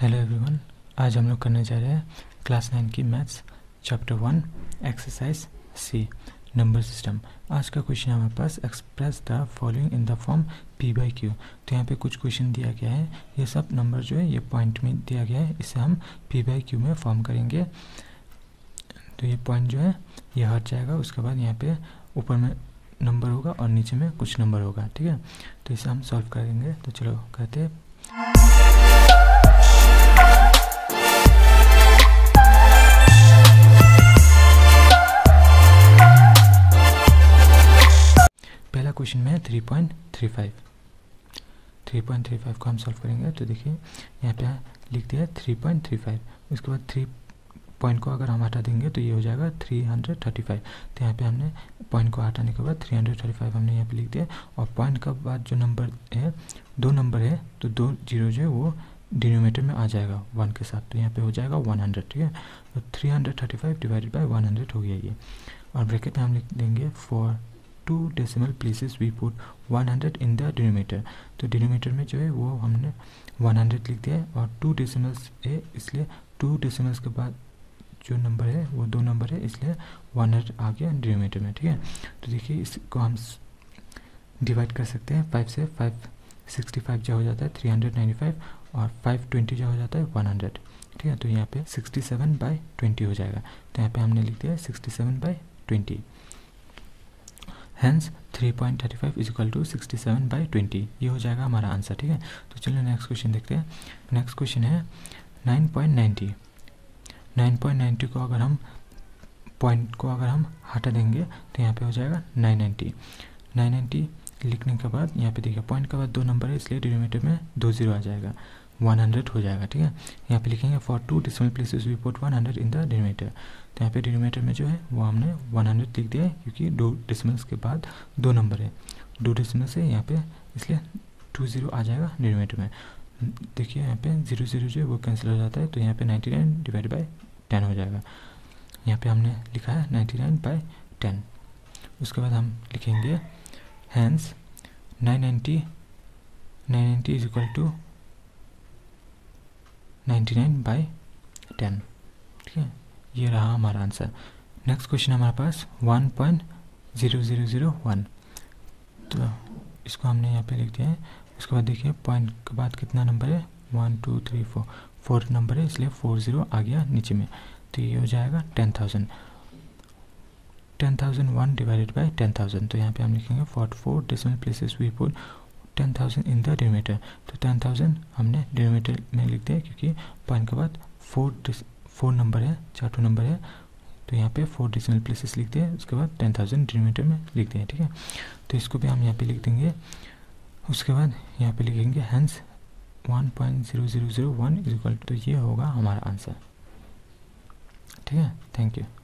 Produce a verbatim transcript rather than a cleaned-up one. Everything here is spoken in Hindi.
हेलो एवरीवन, आज हम लोग करने जा रहे हैं क्लास नाइन की maths chapter one exercise C number system. आज का क्वेश्चन है हमारे पास, express the following in the form p by q. तो यहाँ पे कुछ क्वेश्चन दिया गया है, ये सब नंबर जो है ये पॉइंट में दिया गया है, इसे हम पी बाई क्यू में फॉर्म करेंगे। तो ये पॉइंट जो है ये हट जाएगा, उसके बाद यहाँ पे ऊपर में नंबर होगा और नीचे में कुछ नंबर होगा, ठीक है। तो इसे हम सॉल्व करेंगे। तो चलो कहते हैं पहला क्वेश्चन में है three point three five. Three point three five को हम सॉल्व करेंगे। तो देखिए यहाँ पे लिख दिया थ्री पॉइंट थ्री फाइव, उसके बाद थ्री पॉइंट को अगर हम हटा देंगे तो ये हो जाएगा थ्री हंड्रेड थर्टी फाइव। तो यहाँ पे हमने पॉइंट को हटाने के बाद थ्री हंड्रेड थर्टी फाइव हमने यहाँ पे लिख दिया, और पॉइंट का बाद जो नंबर है दो नंबर है, तो दो जीरो जो है वो डिनोमिनेटर में आ जाएगा वन के साथ, तो यहाँ पे हो जाएगा वन हंड्रेड, ठीक है। तो three hundred thirty five divided by one hundred हो गया ये, और ब्रैकेट में हम लिख देंगे for two decimal places we put one hundred in the denominator. तो डिनोमिनेटर में जो है वो हमने वन हंड्रेड लिख दिया है, और टू डेसिमल्स है इसलिए टू डेसिमल्स के बाद जो नंबर है वो दो नंबर है, इसलिए वन हंड्रेड आ गया डिनोमिनेटर में, ठीक है। तो देखिए इसको हम डिवाइड कर सकते हैं फाइव से, फाइव सिक्सटी फाइव जो हो जाता है थ्री हंड्रेड नाइन्टी फाइव, और फाइव ट्वेंटी जो हो जाता है वन हंड्रेड, ठीक है। तो यहाँ पे सिक्सटी सेवन बाई ट्वेंटी हो जाएगा। तो यहाँ पे हमने लिख दिया sixty seven by twenty, hence three point thirty five is equal to sixty seven by twenty, ये हो जाएगा हमारा आंसर, ठीक है। तो चलिए नेक्स्ट क्वेश्चन देखते हैं। नेक्स्ट क्वेश्चन है nine point ninety. Nine point ninety को अगर हम पॉइंट को अगर हम हटा देंगे तो यहाँ पे हो जाएगा नाइन नाइन्टी। नाइन नाइन्टी लिखने के बाद यहाँ पे देखिए पॉइंट के बाद दो नंबर है, इसलिए डिनोमिनेटर में दो जीरो आ जाएगा, वन हंड्रेड हो जाएगा, ठीक है। यहाँ पे लिखेंगे for two decimal places we put one hundred in the denominator. तो यहाँ पे डिनोमिनेटर में जो है वो हमने वन हंड्रेड लिख दिया है, क्योंकि दो डेसिमल्स के बाद दो नंबर है, दो डेसिमल से यहाँ पे इसलिए टू जीरो आ जाएगा डिनोमिनेटर में। देखिए यहाँ पे जीरो जीरो जो है वो कैंसिल हो जाता है, तो यहाँ पे ninety nine divide by ten हो जाएगा। यहाँ पे हमने लिखा है नाइन्टी नाइन बाई टेन। उसके बाद हम लिखेंगे hence nine ninety nine ninety is equal to ninety nine by ten, ठीक है। ये रहा हमारा आंसर। नेक्स्ट क्वेश्चन हमारे पास one point zero zero zero one. तो इसको हमने यहाँ पे लिख दिया है। उसके बाद देखिए पॉइंट के बाद कितना नंबर है, one two three four, four number है, इसलिए फोर ज़ीरो आ गया नीचे में। तो ये हो जाएगा ten thousand. Ten thousand one divided by ten thousand. तो यहाँ पे हम लिखेंगे for four decimal places we put ten thousand in the denominator. तो टेन थाउजेंड हमने डिनोमिनेटर में लिख दिया, क्योंकि पॉइंट के बाद फोर फोर नंबर है, चार नंबर है, तो यहाँ पे फोर डेसिमल प्लेसेस लिख दिए, उसके बाद टेन थाउजेंड डिनोमिनेटर में लिख दिए, ठीक है। तो इसको भी हम यहाँ पे लिख देंगे। उसके बाद यहाँ पे लिखेंगे hence one point zero zero zero one is equal to, ये होगा हमारा आंसर, ठीक है। Thank you.